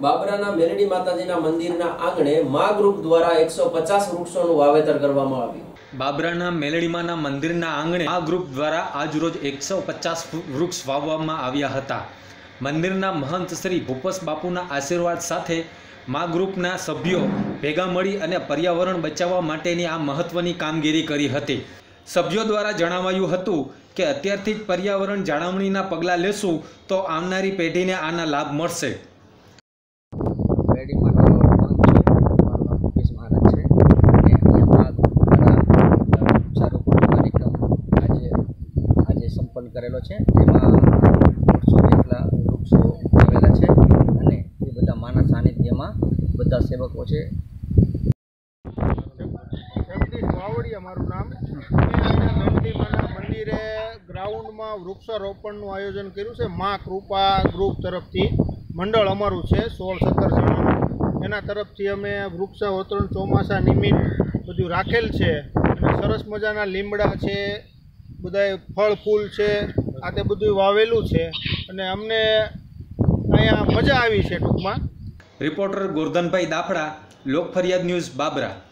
બાબરાના મેલડી માતાજીના મંદિરના આંગણે મા ગ્રુપ દ્વારા 150 વૃક્ષોનું વાવેતર કરવામાં આવ્યું। બાબરાના મેલડીમાના મંદિરના આંગણે મા ગ્રુપ દ્વારા આજરોજ 150 વૃક્ષ વાવવામાં આવ્યા હતા। મંદિરના મહંત શ્રી ભૂપસ બાપુના આશીર્વાદ સાથે મા ગ્રુપના સભ્યો ભેગા મળી અને પર્યાવરણ બચાવવા માટેની આ મહત્વની કામગીરી કરી હતી। સભ્યો દ્વારા જણાવાયું હતું કે અત્યારથી જ પર્યાવરણ જાળવણીના પગલાં લેશું તો આવનારી પેઢીને આના લાભ મળશે। કરેલો છે જેમાં 100 જેટલા વૃક્ષો આવેલા છે અને એ બધા માના સાનિધ્યમાં બધા સેવકો છે। જગદીશ વાવડિયા મારું નામ। અહીંયા મેલડી માના મંદિરે ગ્રાઉન્ડમાં વૃક્ષારોપણનું આયોજન કર્યું છે। મા કૃપા ગ્રુપ તરફથી મંડળ અમારું છે 16-17 જણાનું, એના તરફથી અમે વૃક્ષારોપણ ચોમાસા નિમિત્ત બધું રાખેલ છે અને સરસ મજાના લીમડા છે, બધા ફળ ફૂલ છે, આ તે બધું વાવેલું છે અને અમને અહીંયા મજા આવી છે ટૂંકમાં। રિપોર્ટર ગોરધનભાઈ દાફડા, લોક ફરિયાદ ન્યૂઝ, બાબરા।